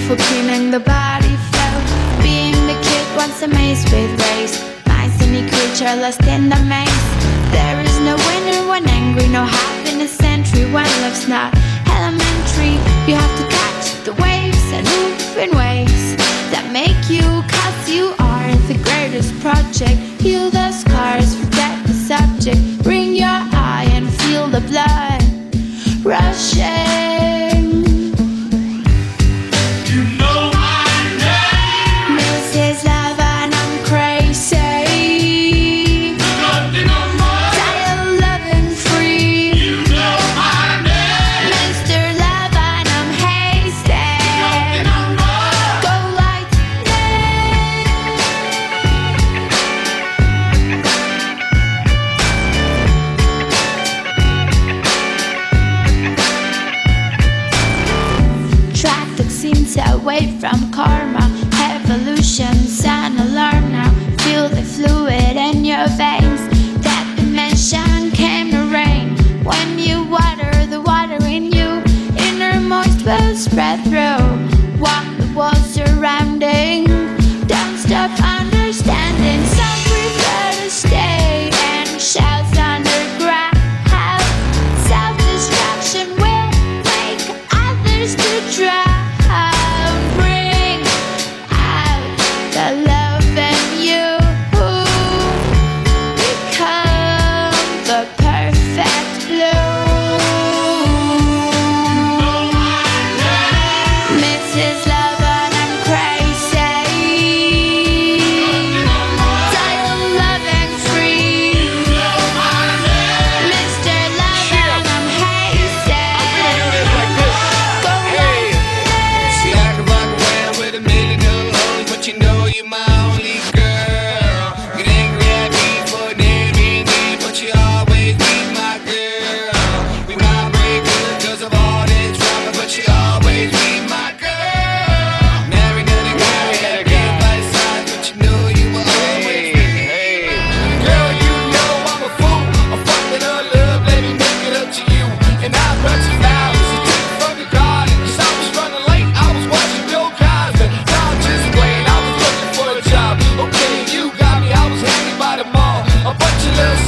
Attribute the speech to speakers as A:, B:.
A: for cleaning the body flow. Being the kid once amazed with race, nice any creature lost in the maze. There is no winner when angry, no happiness entry when love's not elementary. You have to catch the waves and move in ways that make you, cause you are the greatest project. Heal the scars, forget the subject. Bring your eye and feel the blood rushing.
B: You know my name.
A: Mrs. Love and I'm crazy.
B: Nothing no more.
A: Tired, loving, free.
B: You know my name.
A: Mr. Love and I'm hasty.
B: Nothing no more.
A: Go traffic seems away from karma. Evolution's an alarm now. Feel the fluid in your veins. That dimension came to rain. When you water the water in you, inner moist will spread through. Walk the walls surrounding. Don't stop understanding. Some prefer to stay and shout underground. Self-destruction will make others to drown. Bring out the love in you. Become the perfect bloom. Mrs. Love and I'm crazy. Tired, loving, free. Mr. Love and I'm hasty. Go
C: See, I can rock around with a million hoes, but you know you're my only girl. Get angry at me for Airbnb, but you always be my girl. We might break good because of all this drama, but you always be my girl. Married to the guy, had a kid by his side, but you know you will always be. Girl, you know I'm a fool. I'm fucking her love, let me make it up to you. And I brought you flowers, you took it from your garden. 'Cause I was running late, I was watching Bill Cosby. Now I'm just playing, I was looking for a job. Okay, you got me, I was hanging by the mall. A bunch of little